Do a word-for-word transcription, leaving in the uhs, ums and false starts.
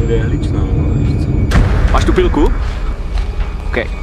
bude jehličná, no, víš co. Máš tu pilku? OK.